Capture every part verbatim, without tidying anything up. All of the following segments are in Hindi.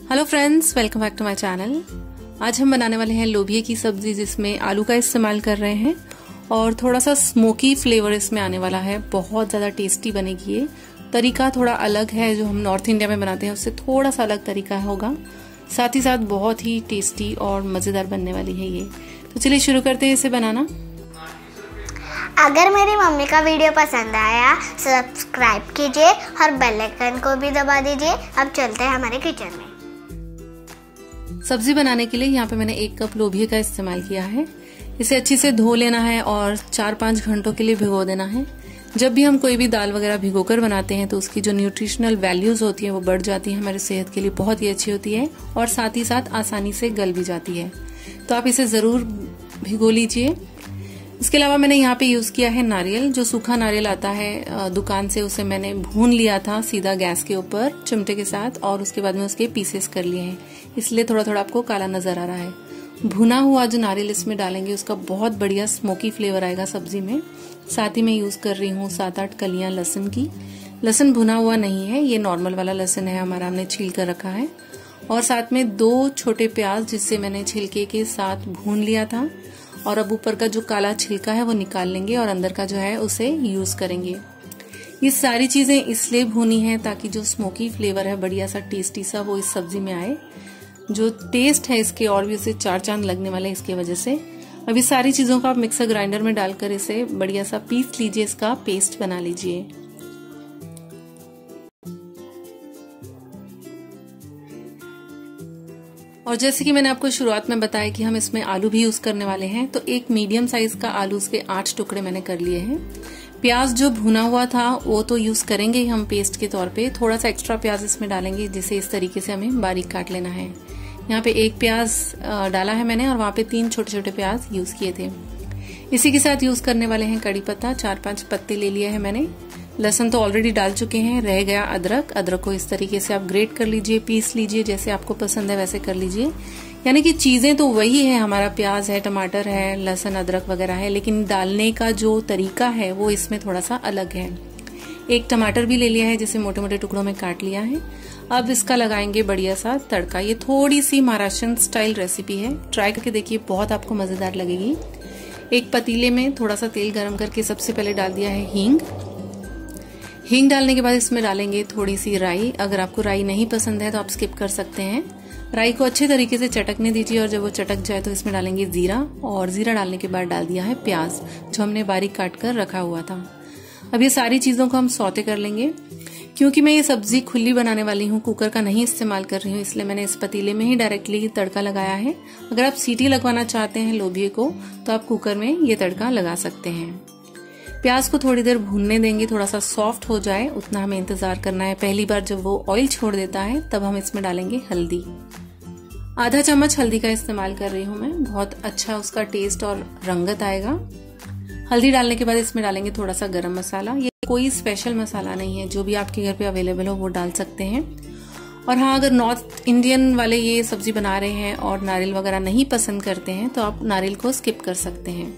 Hello friends, welcome back to my channel. आज हम बनाने वाले हैं लोबिया की सब्जी, जिसमें आलू का इस्तेमाल कर रहे हैं और थोड़ा सा स्मोकी फ्लेवर इसमें आने वाला है। बहुत ज़्यादा टेस्टी बनेगी। ये तरीका थोड़ा अलग है, जो हम नॉर्थ इंडिया में बनाते हैं उससे थोड़ा सा अलग तरीका होगा। साथ ही साथ बहुत ही टेस्टी और मज़ेदार बनने वाली है ये। तो चलिए शुरू करते हैं इसे बनाना। अगर मेरी मम्मी का वीडियो पसंद आया सब्सक्राइब कीजिए और बेल आइकन को भी दबा दीजिए। अब चलते हैं हमारे किचन में। सब्जी बनाने के लिए यहाँ पे मैंने एक कप लोबिया का इस्तेमाल किया है। इसे अच्छे से धो लेना है और चार पाँच घंटों के लिए भिगो देना है। जब भी हम कोई भी दाल वगैरह भिगोकर बनाते हैं तो उसकी जो न्यूट्रिशनल वैल्यूज होती है वो बढ़ जाती है, हमारी सेहत के लिए बहुत ही अच्छी होती है और साथ ही साथ आसानी से गल भी जाती है। तो आप इसे जरूर भिगो लीजिए। इसके अलावा मैंने यहाँ पे यूज किया है नारियल। जो सूखा नारियल आता है दुकान से, उसे मैंने भून लिया था सीधा गैस के ऊपर चिमटे के साथ, और उसके बाद में उसके पीसेस कर लिए हैं, इसलिए थोड़ा थोड़ा आपको काला नजर आ रहा है। भुना हुआ जो नारियल इसमें डालेंगे उसका बहुत बढ़िया स्मोकी फ्लेवर आएगा सब्जी में। साथ ही मैं यूज कर रही हूँ सात आठ कलियां लहसुन की। लहसुन भुना हुआ नहीं है, ये नॉर्मल वाला लहसुन है हमारा, हमने छील कर रखा है। और साथ में दो छोटे प्याज, जिससे मैंने छिलके के साथ भून लिया था। और अब ऊपर का जो काला छिलका है वो निकाल लेंगे और अंदर का जो है उसे यूज करेंगे। ये सारी चीजें इसलिए भूनी है ताकि जो स्मोकी फ्लेवर है बढ़िया सा टेस्टी सा वो इस सब्जी में आए। जो टेस्ट है इसके और भी उसे चार चांद लगने वाले इसके वजह से। अब इस सारी चीजों को आप मिक्सर ग्राइंडर में डालकर इसे बढ़िया सा पीस लीजिए, इसका पेस्ट बना लीजिए। और जैसे कि मैंने आपको शुरुआत में बताया कि हम इसमें आलू भी यूज करने वाले हैं, तो एक मीडियम साइज का आलू, उसके आठ टुकड़े मैंने कर लिए हैं। प्याज जो भुना हुआ था वो तो यूज करेंगे ही हम पेस्ट के तौर पे। थोड़ा सा एक्स्ट्रा प्याज इसमें डालेंगे, जिसे इस तरीके से हमें बारीक काट लेना है। यहाँ पे एक प्याज डाला है मैंने और वहां पे तीन छोटे छोटे प्याज यूज किए थे। इसी के साथ यूज करने वाले हैं कड़ी पत्ता, चार पांच पत्ते ले लिए हैं मैंने। लहसुन तो ऑलरेडी डाल चुके हैं। रह गया अदरक। अदरक को इस तरीके से आप ग्रेट कर लीजिए, पीस लीजिए, जैसे आपको पसंद है वैसे कर लीजिए। यानी कि चीजें तो वही है, हमारा प्याज है, टमाटर है, लहसुन, अदरक वगैरह है, लेकिन डालने का जो तरीका है वो इसमें थोड़ा सा अलग है। एक टमाटर भी ले लिया है, जिसे मोटे मोटे टुकड़ों में काट लिया है। अब इसका लगाएंगे बढ़िया सा तड़का। ये थोड़ी सी महाराष्ट्रन स्टाइल रेसिपी है, ट्राई करके देखिए, बहुत आपको मजेदार लगेगी। एक पतीले में थोड़ा सा तेल गर्म करके सबसे पहले डाल दिया है हींग। हींग डालने के बाद इसमें डालेंगे थोड़ी सी राई। अगर आपको राई नहीं पसंद है तो आप स्किप कर सकते हैं। राई को अच्छे तरीके से चटकने दीजिए और जब वो चटक जाए तो इसमें डालेंगे जीरा। और जीरा डालने के बाद डाल दिया है प्याज, जो हमने बारीक काट कर रखा हुआ था। अब ये सारी चीजों को हम सौते कर लेंगे। क्योंकि मैं ये सब्जी खुली बनाने वाली हूँ, कुकर का नहीं इस्तेमाल कर रही हूँ, इसलिए मैंने इस पतीले में ही डायरेक्टली तड़का लगाया है। अगर आप सीटी लगवाना चाहते हैं लोबिये को तो आप कुकर में ये तड़का लगा सकते हैं। प्याज को थोड़ी देर भूनने देंगे, थोड़ा सा सॉफ्ट हो जाए उतना हमें इंतजार करना है। पहली बार जब वो ऑयल छोड़ देता है तब हम इसमें डालेंगे हल्दी। आधा चम्मच हल्दी का इस्तेमाल कर रही हूँ मैं, बहुत अच्छा उसका टेस्ट और रंगत आएगा। हल्दी डालने के बाद इसमें डालेंगे थोड़ा सा गरम मसाला। ये कोई स्पेशल मसाला नहीं है, जो भी आपके घर पे अवेलेबल हो वो डाल सकते हैं। और हाँ, अगर नॉर्थ इंडियन वाले ये सब्जी बना रहे हैं और नारियल वगैरह नहीं पसंद करते हैं तो आप नारियल को स्किप कर सकते हैं।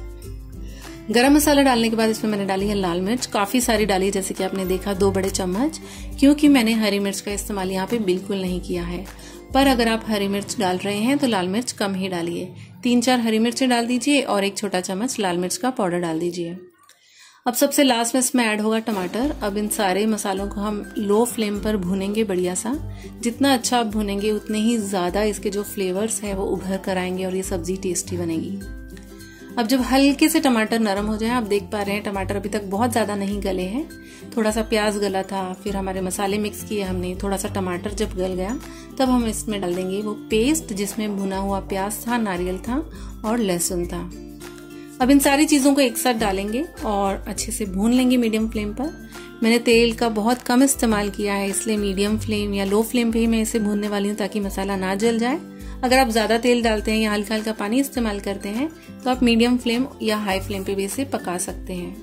गरम मसाला डालने के बाद इसमें मैंने डाली है लाल मिर्च, काफी सारी डाली, जैसे कि आपने देखा दो बड़े चम्मच, क्योंकि मैंने हरी मिर्च का इस्तेमाल यहाँ पे बिल्कुल नहीं किया है। पर अगर आप हरी मिर्च डाल रहे हैं तो लाल मिर्च कम ही डालिए। तीन चार हरी मिर्चें डाल दीजिए और एक छोटा चम्मच लाल मिर्च का पाउडर डाल दीजिए। अब सबसे लास्ट में इसमें ऐड होगा टमाटर। अब इन सारे मसालों को हम लो फ्लेम पर भूनेंगे बढ़िया सा। जितना अच्छा आप भूनेंगे उतने ही ज्यादा इसके जो फ्लेवर्स है वो उभर कर आएंगे और ये सब्जी टेस्टी बनेगी। अब जब हल्के से टमाटर नरम हो जाए, आप देख पा रहे हैं टमाटर अभी तक बहुत ज्यादा नहीं गले हैं। थोड़ा सा प्याज गला था, फिर हमारे मसाले मिक्स किए हमने, थोड़ा सा टमाटर जब गल गया तब हम इसमें डाल देंगे वो पेस्ट, जिसमें भुना हुआ प्याज था, नारियल था और लहसुन था। अब इन सारी चीजों को एक साथ डालेंगे और अच्छे से भून लेंगे मीडियम फ्लेम पर। मैंने तेल का बहुत कम इस्तेमाल किया है, इसलिए मीडियम फ्लेम या लो फ्लेम पे ही मैं इसे भूनने वाली हूँ ताकि मसाला ना जल जाए। अगर आप ज्यादा तेल डालते हैं या हल्का हल्का पानी इस्तेमाल करते हैं तो आप मीडियम फ्लेम या हाई फ्लेम पे भी इसे पका सकते हैं।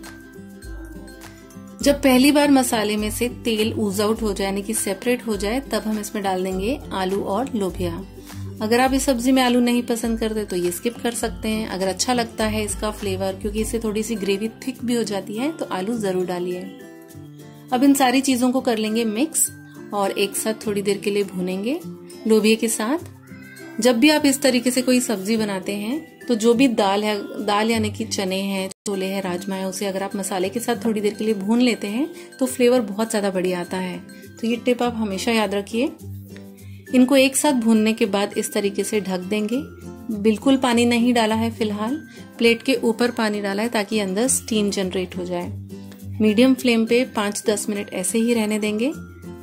जब पहली बार मसाले में से तेल ऊज आउट हो जाए, यानी कि सेपरेट हो जाए, तब हम इसमें डाल देंगे आलू और लोबिया। अगर आप इस सब्जी में आलू नहीं पसंद करते तो ये स्किप कर सकते हैं। अगर अच्छा लगता है इसका फ्लेवर, क्योंकि इससे थोड़ी सी ग्रेवी थिक भी हो जाती है, तो आलू जरूर डालिए। अब इन सारी चीजों को कर लेंगे मिक्स और एक साथ थोड़ी देर के लिए भूनेंगे लोबिया के साथ। जब भी आप इस तरीके से कोई सब्जी बनाते हैं तो जो भी दाल है, दाल यानी कि चने हैं, छोले हैं, राजमा है, उसे अगर आप मसाले के साथ थोड़ी देर के लिए भून लेते हैं तो फ्लेवर बहुत ज्यादा बढ़िया आता है। तो ये टिप आप हमेशा याद रखिए। इनको एक साथ भूनने के बाद इस तरीके से ढक देंगे। बिल्कुल पानी नहीं डाला है फिलहाल, प्लेट के ऊपर पानी डाला है ताकि अंदर स्टीम जनरेट हो जाए। मीडियम फ्लेम पे पाँच दस मिनट ऐसे ही रहने देंगे।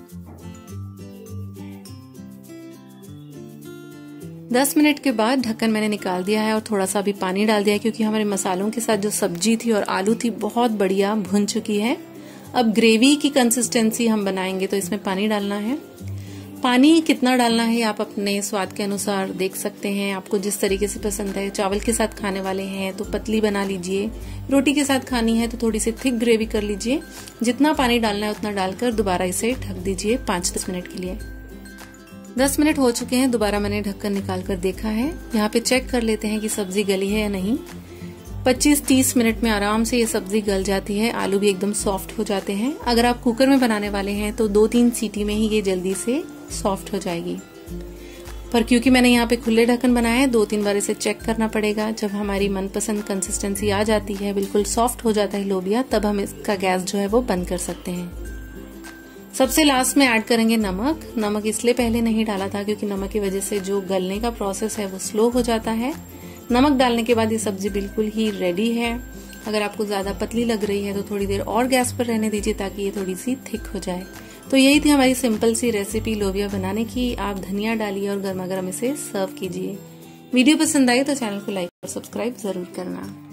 दस मिनट के बाद ढक्कन मैंने निकाल दिया है और थोड़ा सा भी पानी डाल दिया है क्योंकि हमारे मसालों के साथ जो सब्जी थी और आलू थी बहुत बढ़िया भुन चुकी है। अब ग्रेवी की कंसिस्टेंसी हम बनाएंगे तो इसमें पानी डालना है। पानी कितना डालना है आप अपने स्वाद के अनुसार देख सकते हैं, आपको जिस तरीके से पसंद है। चावल के साथ खाने वाले हैं तो पतली बना लीजिए, रोटी के साथ खानी है तो थोड़ी सी थिक ग्रेवी कर लीजिए। जितना पानी डालना है उतना डालकर दोबारा इसे ढक दीजिए पाँच दस मिनट के लिए। दस मिनट हो चुके हैं, दोबारा मैंने ढक्कन निकाल कर देखा है। यहाँ पे चेक कर लेते हैं कि सब्जी गली है या नहीं। पच्चीस तीस मिनट में आराम से ये सब्जी गल जाती है, आलू भी एकदम सॉफ्ट हो जाते हैं। अगर आप कुकर में बनाने वाले हैं तो दो तीन सीटी में ही ये जल्दी से सॉफ्ट हो जाएगी। पर क्योंकि मैंने यहाँ पे खुले ढक्कन बनाया है, दो तीन बार इसे चेक करना पड़ेगा। जब हमारी मनपसंद कंसिस्टेंसी आ जाती है, बिल्कुल सॉफ्ट हो जाता है लोबिया, तब हम इसका गैस जो है वो बंद कर सकते हैं। सबसे लास्ट में ऐड करेंगे नमक। नमक इसलिए पहले नहीं डाला था क्योंकि नमक की वजह से जो गलने का प्रोसेस है वो स्लो हो जाता है। नमक डालने के बाद ये सब्जी बिल्कुल ही रेडी है। अगर आपको ज्यादा पतली लग रही है तो थोड़ी देर और गैस पर रहने दीजिए ताकि ये थोड़ी सी थिक हो जाए। तो यही थी हमारी सिंपल सी रेसिपी लोबिया बनाने की। आप धनिया डालिए और गर्मा गर्म इसे सर्व कीजिए। वीडियो पसंद आई तो चैनल को लाइक और सब्सक्राइब जरूर करना।